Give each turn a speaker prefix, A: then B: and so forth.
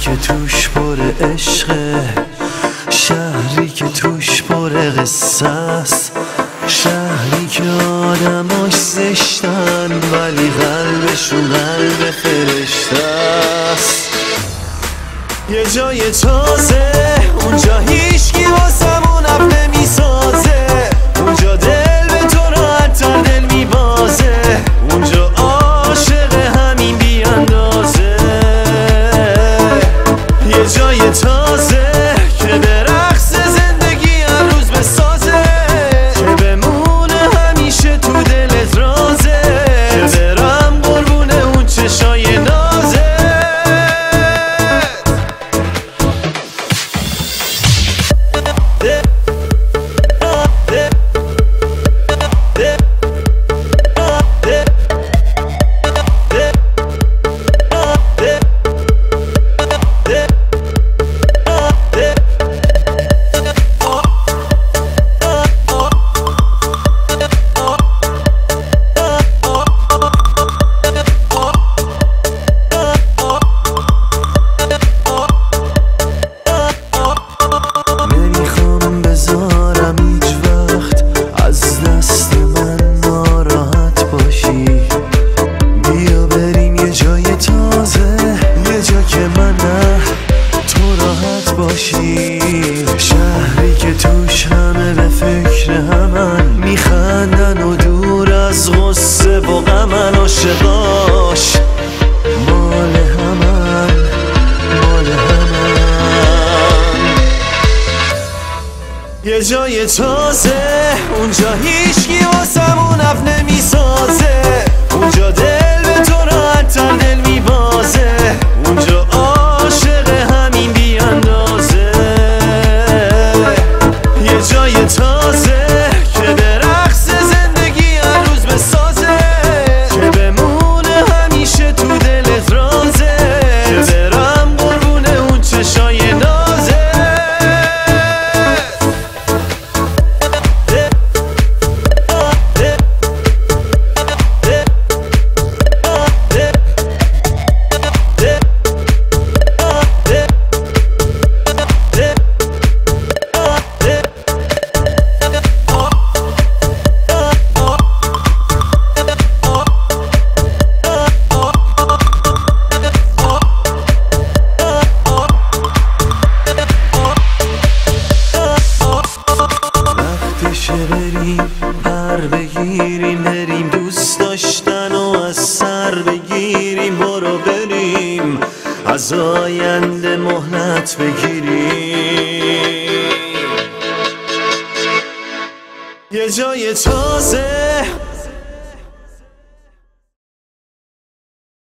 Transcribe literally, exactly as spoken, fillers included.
A: که توش پر عشقه، شهری که توش پر قصه است، شهری که آدماش زشتن ولی قلبشون قلب فرشته است. یه جای تازه اونجا هیچکی واسمون اپ نمیسازه، اونجا دل به تو راحت‌تر دل میبازه، اونجا عاشق همین بی اندازه. یه جای تازه که به رقص زندگی هر روز بسازه، که بمونه همیشه تو دلت رازه، که برم قربونه اون چشای نازه. شهری که توش همه به فکر همن، میخندن و دور از غصه و غمن، عاشقاش مال همن مال همن. یه جای تازه اونجا هیچکی واسمون اپ نمیسازه، اونجا دل به تو راحت‌تر دل میبازه، اونجا عاشق همین بی اندازه. یه جای تازه که به رقص زندگی هر روز بسازه، که بمونه همیشه تو دلت رازه، که برم قربونه اون چشای نازه. بریم پر بگیریم، بریم دوست داشتن و از سر بگیریم، برو بریم از آینده مهلت بگیریم. یه جای تازه